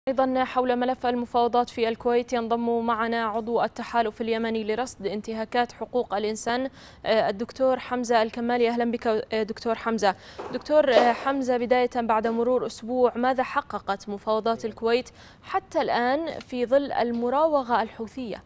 أيضا حول ملف المفاوضات في الكويت ينضم معنا عضو التحالف اليمني لرصد انتهاكات حقوق الإنسان الدكتور حمزة الكمالي. أهلا بك دكتور حمزة. دكتور حمزة، بداية بعد مرور أسبوع، ماذا حققت مفاوضات الكويت حتى الآن في ظل المراوغة الحوثية؟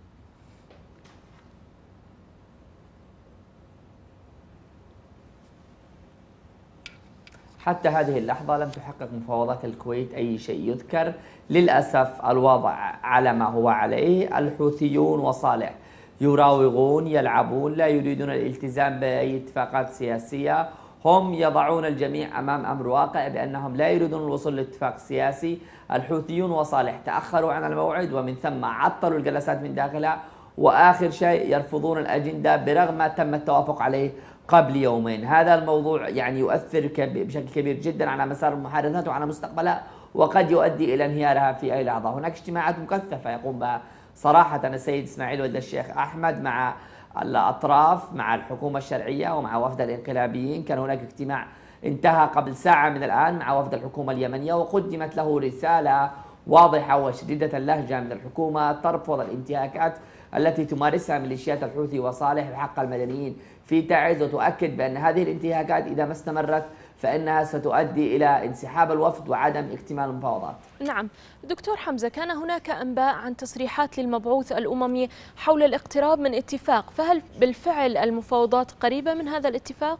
حتى هذه اللحظة لم تحقق مفاوضات الكويت أي شيء يذكر. للأسف الوضع على ما هو عليه. الحوثيون وصالح يراوغون، يلعبون، لا يريدون الالتزام بأي اتفاقات سياسية. هم يضعون الجميع أمام أمر واقع بأنهم لا يريدون الوصول لاتفاق سياسي. الحوثيون وصالح تأخروا عن الموعد ومن ثم عطلوا الجلسات من داخلها، وآخر شيء يرفضون الأجندة برغم ما تم التوافق عليه قبل يومين. هذا الموضوع يعني يؤثر بشكل كبير جدا على مسار المحادثات وعلى مستقبلها، وقد يؤدي إلى انهيارها في أي لحظة. هناك اجتماعات مكثفة يقوم بها صراحة السيد إسماعيل ولد الشيخ أحمد مع الأطراف، مع الحكومة الشرعية ومع وفد الانقلابيين. كان هناك اجتماع انتهى قبل ساعة من الآن مع وفد الحكومة اليمنية، وقدمت له رسالة واضحة وشديدة اللهجة من الحكومة ترفض الانتهاكات التي تمارسها ميليشيات الحوثي وصالح بحق المدنيين في تعز، وتؤكد بأن هذه الانتهاكات إذا ما استمرت فإنها ستؤدي إلى انسحاب الوفد وعدم اكتمال المفاوضات. نعم دكتور حمزة، كان هناك أنباء عن تصريحات للمبعوث الأممي حول الاقتراب من اتفاق، فهل بالفعل المفاوضات قريبة من هذا الاتفاق؟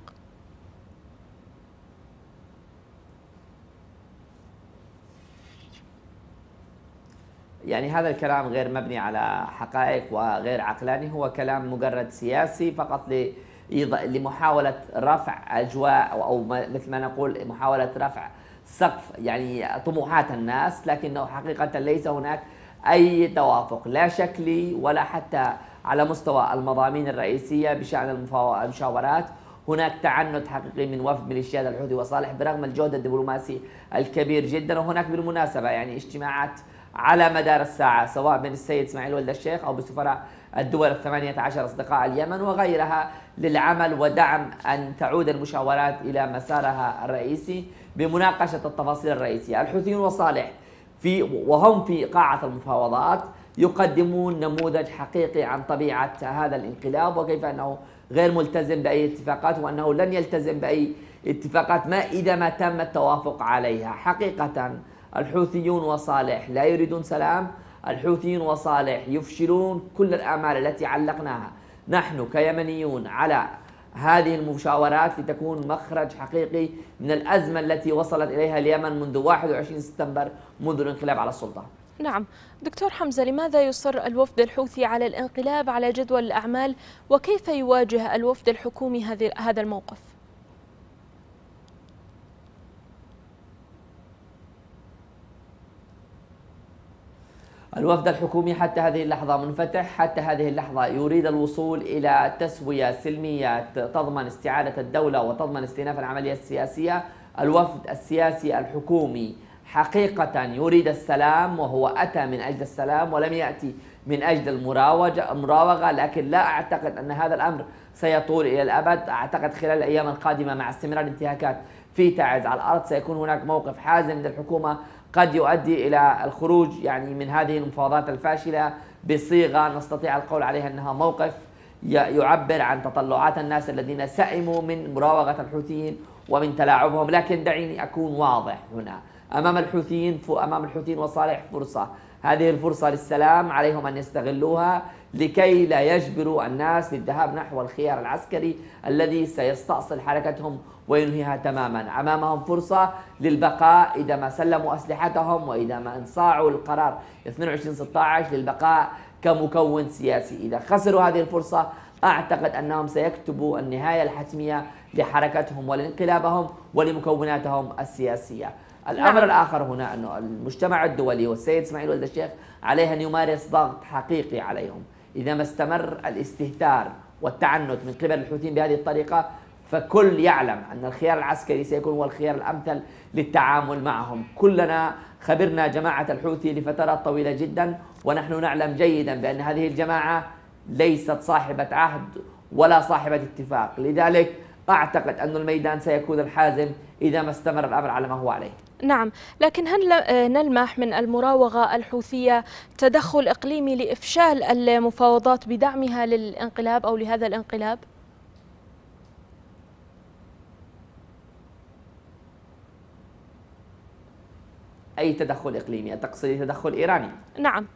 يعني هذا الكلام غير مبني على حقائق وغير عقلاني، هو كلام مجرد سياسي فقط لمحاولة رفع أجواء أو مثل ما نقول محاولة رفع سقف يعني طموحات الناس، لكنه حقيقة ليس هناك أي توافق لا شكلي ولا حتى على مستوى المضامين الرئيسية بشأن المشاورات. هناك تعنت حقيقي من وفد ميليشيات الحوثي وصالح برغم الجهد الدبلوماسي الكبير جدا. وهناك بالمناسبة يعني اجتماعات على مدار الساعة سواء بين السيد إسماعيل ولد الشيخ أو بسفراء الدول 18 أصدقاء اليمن وغيرها للعمل ودعم أن تعود المشاورات إلى مسارها الرئيسي بمناقشة التفاصيل الرئيسية. الحوثيون وصالح وهم في قاعة المفاوضات يقدمون نموذج حقيقي عن طبيعة هذا الانقلاب وكيف أنه غير ملتزم بأي اتفاقات، وأنه لن يلتزم بأي اتفاقات ما إذا ما تم التوافق عليها. حقيقة الحوثيون وصالح لا يريدون سلام. الحوثيون وصالح يفشلون كل الآمال التي علقناها نحن كيمنيون على هذه المشاورات لتكون مخرج حقيقي من الأزمة التي وصلت إليها اليمن منذ 21 سبتمبر منذ الانقلاب على السلطة. نعم دكتور حمزة، لماذا يصر الوفد الحوثي على الانقلاب على جدول الأعمال، وكيف يواجه الوفد الحكومي هذا الموقف؟ الوفد الحكومي حتى هذه اللحظة منفتح، حتى هذه اللحظة يريد الوصول إلى تسوية سلمية تضمن استعادة الدولة وتضمن استئناف العملية السياسية. الوفد السياسي الحكومي حقيقة يريد السلام، وهو أتى من أجل السلام ولم يأتي من أجل المراوغة، لكن لا أعتقد أن هذا الأمر سيطول إلى الأبد. أعتقد خلال الأيام القادمة مع استمرار الانتهاكات في تعز على الأرض سيكون هناك موقف حازم من الحكومة قد يؤدي إلى الخروج يعني من هذه المفاوضات الفاشلة بصيغة نستطيع القول عليها أنها موقف يعبر عن تطلعات الناس الذين سئموا من مراوغة الحوثيين ومن تلاعبهم. لكن دعيني أكون واضح هنا، أمام الحوثيين وصالح فرصة، هذه الفرصة للسلام عليهم أن يستغلوها لكي لا يجبروا الناس للذهاب نحو الخيار العسكري الذي سيستأصل حركتهم وينهيها تماما. أمامهم فرصة للبقاء إذا ما سلموا أسلحتهم وإذا ما انصاعوا القرار 22/16 للبقاء كمكون سياسي. إذا خسروا هذه الفرصة أعتقد أنهم سيكتبوا النهاية الحتمية لحركتهم ولانقلابهم ولمكوناتهم السياسية. الأمر الآخر هنا أن المجتمع الدولي والسيد إسماعيل ولد الشيخ عليه أن يمارس ضغط حقيقي عليهم. إذا ما استمر الاستهتار والتعنت من قبل الحوثيين بهذه الطريقة فكل يعلم أن الخيار العسكري سيكون هو الخيار الأمثل للتعامل معهم. كلنا خبرنا جماعة الحوثي لفترات طويلة جدا، ونحن نعلم جيدا بأن هذه الجماعة ليست صاحبة عهد ولا صاحبة اتفاق. لذلك أعتقد أن الميدان سيكون الحازم إذا ما استمر الأمر على ما هو عليه. نعم، لكن هل نلمح من المراوغة الحوثية تدخل إقليمي لإفشال المفاوضات بدعمها للانقلاب أو لهذا الانقلاب؟ أي تدخل إقليمي؟ تقصدي تدخل إيراني؟ نعم.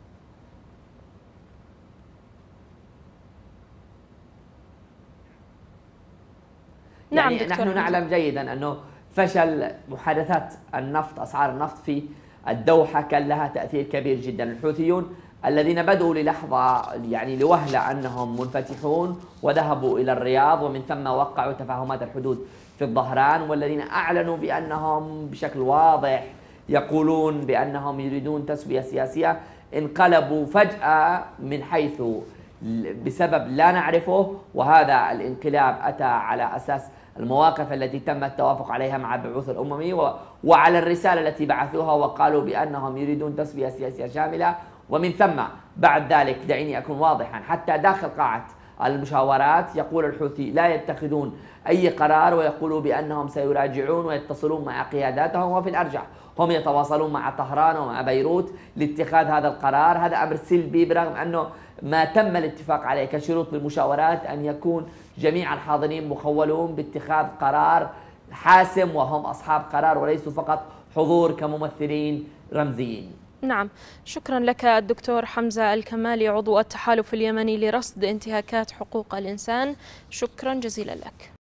نعم يعني دكتور نحن حمزة. نعلم جيدا أنه فشل محادثات النفط، أسعار النفط في الدوحة كان لها تأثير كبير جدا. الحوثيون الذين بدأوا للحظة يعني لوهلة أنهم منفتحون وذهبوا إلى الرياض، ومن ثم وقعوا تفاهمات الحدود في الظهران، والذين أعلنوا بأنهم بشكل واضح يقولون بأنهم يريدون تسوية سياسية، انقلبوا فجأة من حيث بسبب لا نعرفه. وهذا الانقلاب أتى على أساس المواقف التي تم التوافق عليها مع البعوث الأممي وعلى الرسالة التي بعثوها وقالوا بأنهم يريدون تسوية سياسية شاملة. ومن ثم بعد ذلك دعيني أكون واضحا، حتى داخل قاعة المشاورات يقول الحوثي لا يتخذون أي قرار، ويقولوا بأنهم سيراجعون ويتصلون مع قياداتهم، وفي الأرجح هم يتواصلون مع طهران ومع بيروت لاتخاذ هذا القرار. هذا أمر سلبي، برغم أنه ما تم الاتفاق عليه كشروط للمشاورات أن يكون جميع الحاضرين مخولون باتخاذ قرار حاسم وهم أصحاب قرار وليسوا فقط حضور كممثلين رمزيين. نعم، شكرا لك الدكتور حمزة الكمالي عضو التحالف اليمني لرصد انتهاكات حقوق الإنسان، شكرا جزيلا لك.